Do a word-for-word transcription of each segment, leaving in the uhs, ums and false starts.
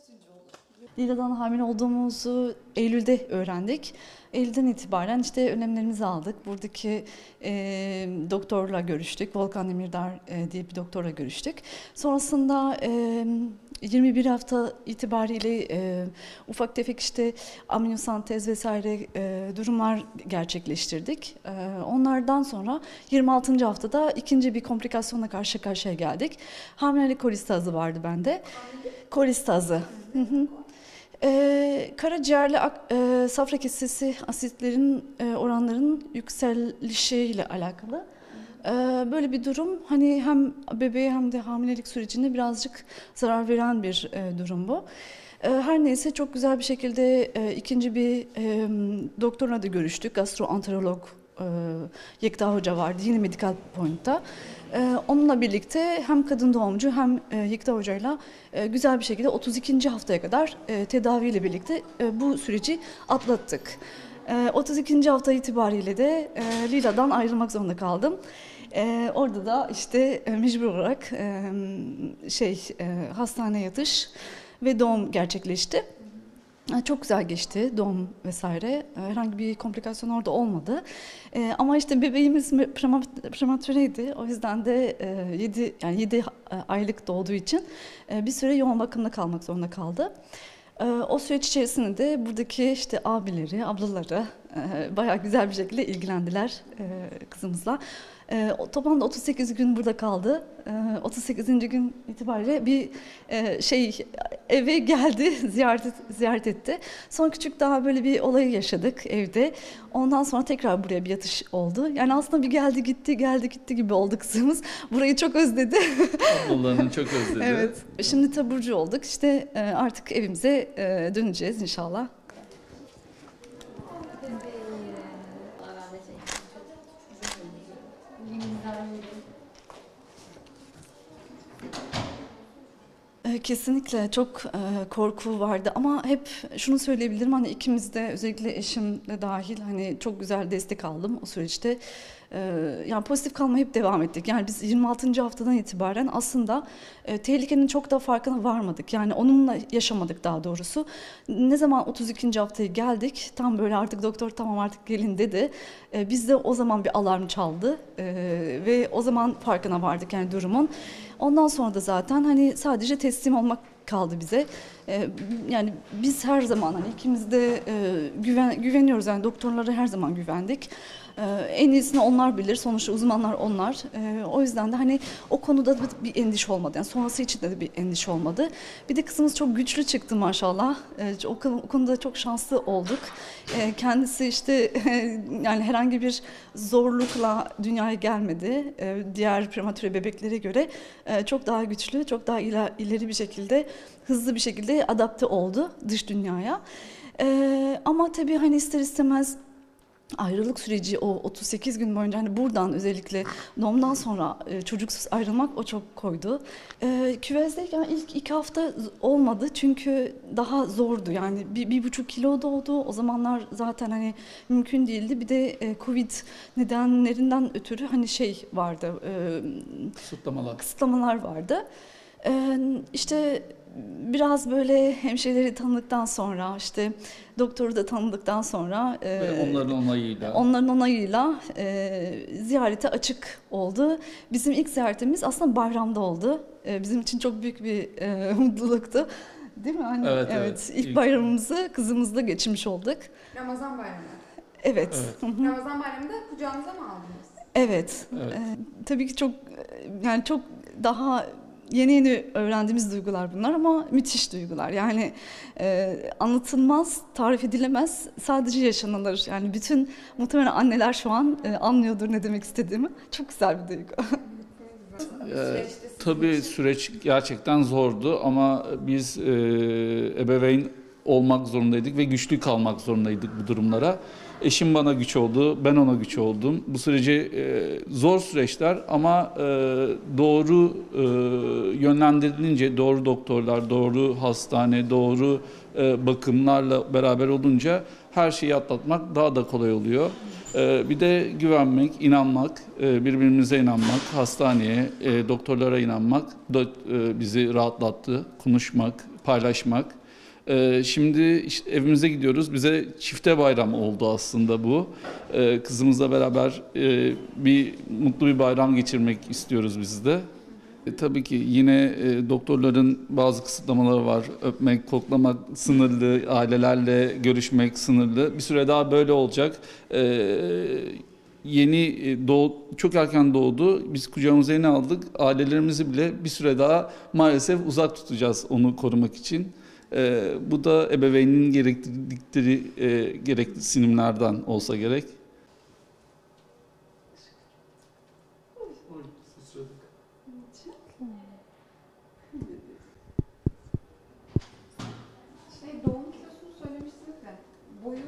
Lila'dan hamile olduğumuzu Eylül'de öğrendik. Eylül'den itibaren işte önlemlerimizi aldık. Buradaki e, doktorla görüştük. Volkan Demirdar e, diye bir doktorla görüştük. Sonrasında e, yirmi bir hafta itibariyle e, ufak tefek işte amniyosantez vesaire e, durumlar gerçekleştirdik. E, onlardan sonra yirmi altıncı haftada ikinci bir komplikasyonla karşı karşıya geldik. Hamilelik kolistazı vardı bende. Kolistazı. Hı hı. Ee, karaciğerle e, safra kesesi asitlerin e, oranlarının yükselişiyle alakalı. Ee, böyle bir durum hani hem bebeğe hem de hamilelik sürecinde birazcık zarar veren bir e, durum bu. E, her neyse çok güzel bir şekilde e, ikinci bir e, doktorla da görüştük. Gastroenterolog e, Yekta Hoca vardı yine Medical Point'ta. Ee, onunla birlikte hem kadın doğumcu hem e, Yekta Hoca'yla e, güzel bir şekilde otuz ikinci haftaya kadar e, tedaviyle birlikte e, bu süreci atlattık. E, otuz ikinci hafta itibariyle de e, Lila'dan ayrılmak zorunda kaldım. E, orada da işte e, mecbur olarak e, şey e, hastaneye yatış ve doğum gerçekleşti. Çok güzel geçti doğum vesaire. Herhangi bir komplikasyon orada olmadı. Ee, ama işte bebeğimiz prematüreydi. O yüzden de yedi yani yedi aylık doğduğu için bir süre yoğun bakımda kalmak zorunda kaldı. Ee, o süreç içerisinde de buradaki işte abileri, ablaları e, bayağı güzel bir şekilde ilgilendiler e, kızımızla. E, toplamda otuz sekiz gün burada kaldı. E, otuz sekizinci gün itibariyle bir e, şey eve geldi, ziyaret ziyaret etti. Sonra küçük daha böyle bir olayı yaşadık evde. Ondan sonra tekrar buraya bir yatış oldu. Yani aslında bir geldi gitti, geldi gitti gibi oldu kızımız. Burayı çok özledi. Ablalarını çok özledi. Evet. Şimdi taburcu olduk. İşte e, artık evimize e, döneceğiz inşallah. Kesinlikle çok e, korku vardı ama hep şunu söyleyebilirim hani ikimiz de özellikle eşim de dahil hani çok güzel destek aldım o süreçte. E, yani pozitif kalmaya hep devam ettik. Yani biz yirmi altıncı haftadan itibaren aslında e, tehlikenin çok da farkına varmadık. Yani onunla yaşamadık daha doğrusu. Ne zaman otuz ikinci haftaya geldik tam böyle artık doktor tamam artık gelin dedi. E, bizde o zaman bir alarm çaldı e, ve o zaman farkına vardık yani durumun. Ondan sonra da zaten hani sadece teslim olmak kaldı bize. Ee, yani biz her zaman hani ikimiz de e, güven, güveniyoruz yani doktorlara her zaman güvendik. Ee, en iyisini onlar bilir. Sonuçta uzmanlar onlar. Ee, o yüzden de hani o konuda bir endişe olmadı. Yani sonrası için de bir endişe olmadı. Bir de kızımız çok güçlü çıktı maşallah. Ee, o, o konuda çok şanslı olduk. Ee, kendisi işte yani herhangi bir zorlukla dünyaya gelmedi. Ee, diğer prematüre bebeklere göre e, çok daha güçlü, çok daha iler, ileri bir şekilde, hızlı bir şekilde adapte oldu dış dünyaya. Ee, ama tabii hani ister istemez ayrılık süreci o otuz sekiz gün boyunca hani buradan özellikle doğumdan sonra e, çocuksuz ayrılmak o çok koydu. E, küvezdeyken ilk iki hafta olmadı çünkü daha zordu yani bir, bir buçuk kilo doğdu o zamanlar zaten hani mümkün değildi bir de e, Covid nedenlerinden ötürü hani şey vardı e, Kısıtlamalar. kısıtlamalar vardı. E, işte biraz böyle hemşireleri tanıdıktan sonra işte doktoru da tanıdıktan sonra Ve e, onların onayıyla. onların onayıyla e, ziyarete açık oldu. Bizim ilk ziyaretimiz aslında bayramda oldu. E, bizim için çok büyük bir e, mutluluktu. Değil mi anne? Evet, evet. evet. İlk, ilk bayramımızı kızımızla geçirmiş olduk. Ramazan bayramı. Evet. Evet. Ramazan bayramında kucağınıza mı aldınız? Evet. Evet. E, tabii ki çok yani çok daha yeni yeni öğrendiğimiz duygular bunlar ama müthiş duygular. Yani e, anlatılmaz, tarif edilemez, sadece yaşanılır. Yani bütün muhtemelen anneler şu an e, anlıyordur ne demek istediğimi. Çok güzel bir duygu. Ee, tabii süreç gerçekten zordu ama biz e, ebeveyn olmak zorundaydık ve güçlü kalmak zorundaydık bu durumlara. Eşim bana güç oldu, ben ona güç oldum. Bu süreci e, zor süreçler ama e, doğru e, yönlendirilince, doğru doktorlar, doğru hastane, doğru e, bakımlarla beraber olunca her şeyi atlatmak daha da kolay oluyor. E, bir de güvenmek, inanmak, e, birbirimize inanmak, hastaneye, e, doktorlara inanmak da e, bizi rahatlattı. Konuşmak, paylaşmak. Ee, şimdi işte evimize gidiyoruz. Bize çifte bayram oldu aslında bu. Ee, kızımızla beraber e, bir mutlu bir bayram geçirmek istiyoruz biz de. E, tabii ki yine e, doktorların bazı kısıtlamaları var. Öpmek, koklamak sınırlı, ailelerle görüşmek sınırlı. Bir süre daha böyle olacak. E, yeni doğ, çok erken doğdu. Biz kucağımıza yeni aldık. Ailelerimizi bile bir süre daha maalesef uzak tutacağız onu korumak için. E, bu da ebeveynin gerektirdikleri e, gereksinimlerden olsa gerek. Şey, doğum kilosunu söylemiştiniz de. Boyu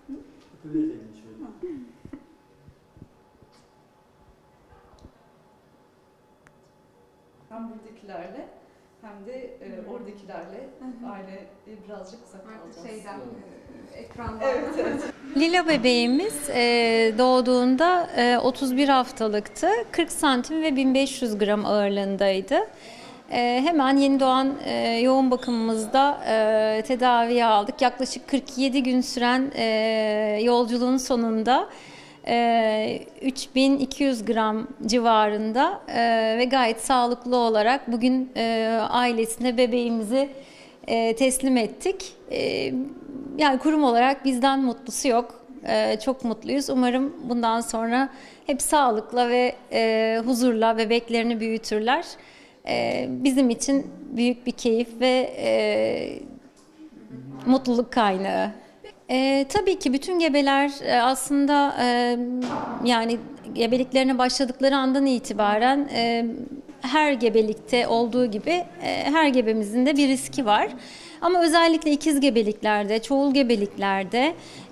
Hem buradakilerle hem de e, oradakilerle aile birazcık uzak artık kalacağız. şeyden, e, ekrandan. Evet, evet. Lila bebeğimiz e, doğduğunda e, otuz bir haftalıktı. kırk santim ve bin beş yüz gram ağırlığındaydı. E, hemen yeni doğan e, yoğun bakımımızda e, tedaviye aldık. Yaklaşık kırk yedi gün süren e, yolculuğun sonunda e, üç bin iki yüz gram civarında e, ve gayet sağlıklı olarak bugün e, ailesine bebeğimizi e, teslim ettik. E, Yani kurum olarak bizden mutlusu yok. Ee, çok mutluyuz. Umarım bundan sonra hep sağlıkla ve e, huzurla bebeklerini büyütürler. Ee, bizim için büyük bir keyif ve e, mutluluk kaynağı. Ee, tabii ki bütün gebeler e, aslında e, yani gebeliklerine başladıkları andan itibaren e, her gebelikte olduğu gibi e, her gebemizin de bir riski var. Ama özellikle ikiz gebeliklerde, çoğul gebeliklerde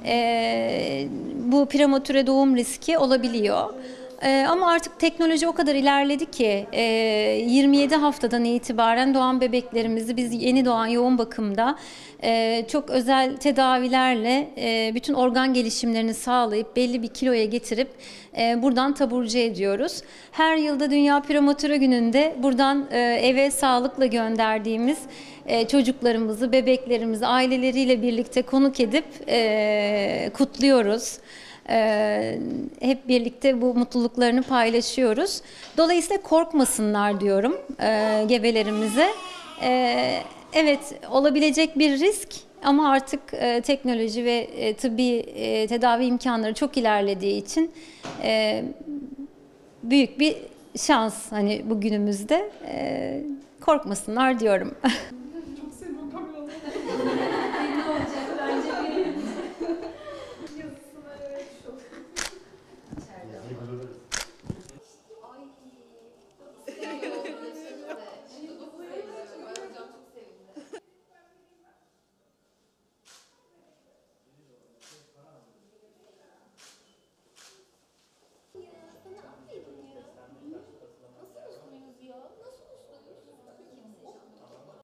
e, bu prematüre doğum riski olabiliyor. E, ama artık teknoloji o kadar ilerledi ki e, yirmi yedi haftadan itibaren doğan bebeklerimizi biz yeni doğan yoğun bakımda e, çok özel tedavilerle e, bütün organ gelişimlerini sağlayıp belli bir kiloya getirip e, buradan taburcu ediyoruz. Her yılda Dünya Prematüre Günü'nde buradan e, eve sağlıkla gönderdiğimiz e, çocuklarımızı, bebeklerimizi aileleriyle birlikte konuk edip e, kutluyoruz. Ee, hep birlikte bu mutluluklarını paylaşıyoruz. Dolayısıyla korkmasınlar diyorum e, gebelerimize. E, evet, olabilecek bir risk ama artık e, teknoloji ve e, tıbbi e, tedavi imkanları çok ilerlediği için e, büyük bir şans hani bugünümüzde e, korkmasınlar diyorum.